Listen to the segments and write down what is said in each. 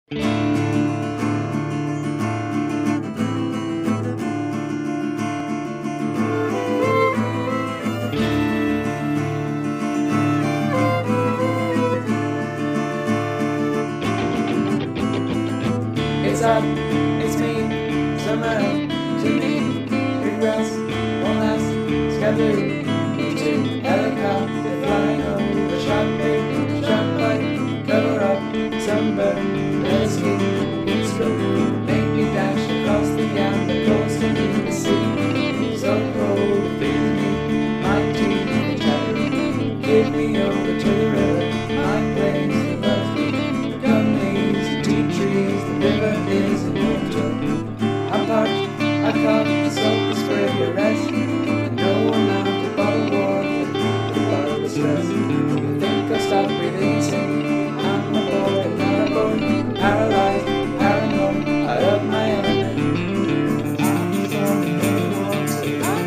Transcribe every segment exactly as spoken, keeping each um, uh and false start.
It's up, it's me, summer to me, regrets won't last, sky blue, me too, helicopter flying over, sharp bait, sharp light, cover up, sunburn, let's get, it's good, make me dash across the yonder coast and in the sea, so cold, feel me, my teeth, give me over to the river, my place of love, come these deep trees, the river is immortal. I'm parched, I caught the soak, the spray of your rest, and no amount of bottled water, the bottle of stress. You think I'll stop releasing? I'm a boy, not a boy, paralyzed, paranoid, out of my element. I'm falling underwater. I'm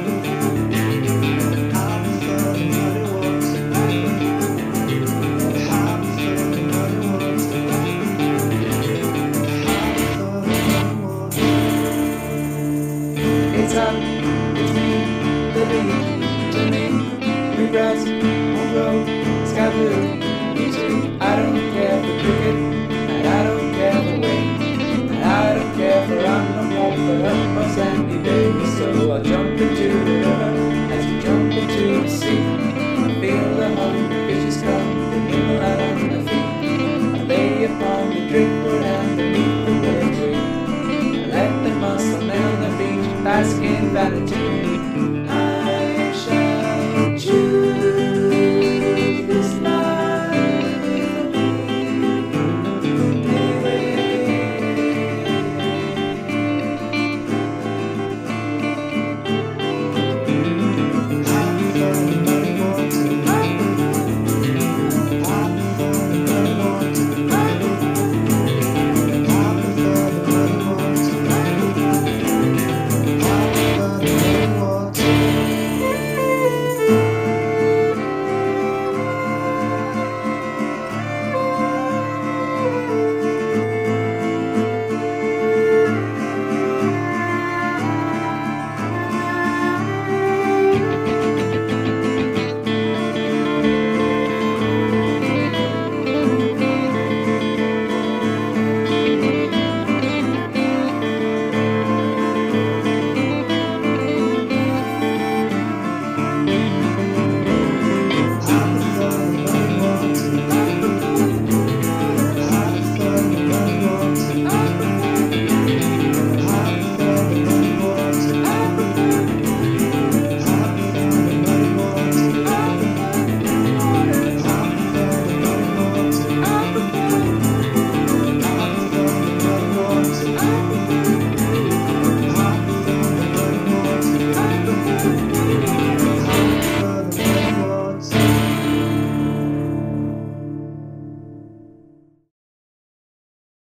falling underwater. I'm falling underwater. It's up, it's me, the beach, to me, regrets won't grow, sky blue, me too. I don't care for cricket, and I don't care for wind, and I don't care for I'm no more for up or sandy days. So I jump into the river, as you jump into the sea. I feel the hungry fishes come, they nibble out on my feet. I lay upon the driftwood and beneath the willow tree. I let them muscle down the beach, bask in vanity.